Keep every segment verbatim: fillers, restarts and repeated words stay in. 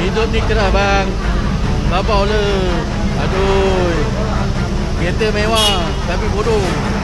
Hidup ni keras bang. Babau le. Aduh. Kereta mewah tapi bodoh.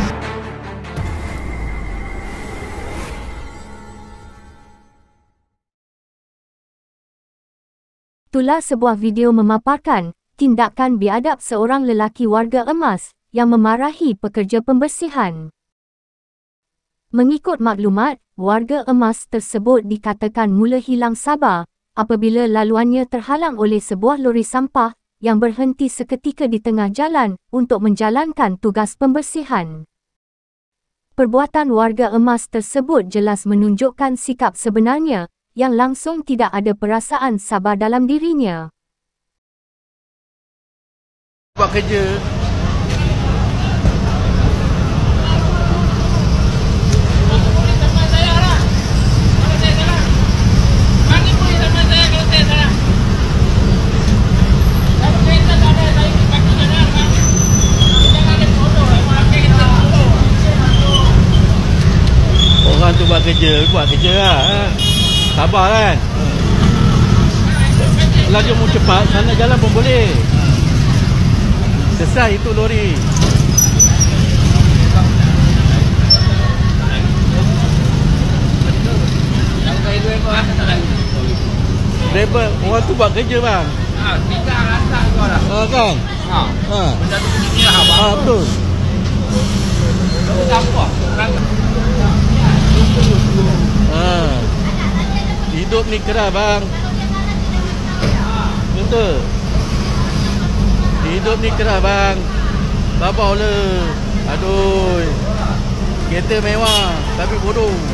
Itulah sebuah video memaparkan tindakan biadab seorang lelaki warga emas yang memarahi pekerja pembersihan. Mengikut maklumat, warga emas tersebut dikatakan mula hilang sabar apabila laluannya terhalang oleh sebuah lori sampah yang berhenti seketika di tengah jalan untuk menjalankan tugas pembersihan. Perbuatan warga emas tersebut jelas menunjukkan sikap sebenarnya yang langsung tidak ada perasaan sabar dalam dirinya. Buat kerja. Orang tu buat kerja, buat kerja lah. Ha? Sabar kan? Laju mau cepat, sana jalan pun boleh. Selesai itu lori. Driver, orang tu buat kerja bang. Ha, kita rasa kau dah. Ha kan? Ha. Ha. Benda tu begini lah abang. Ha betul. Betul apa? Ha. Hidup ni keras bang. Betul. Hidup ni keras bang. Babau le. Aduh. Kereta mewah tapi bodoh.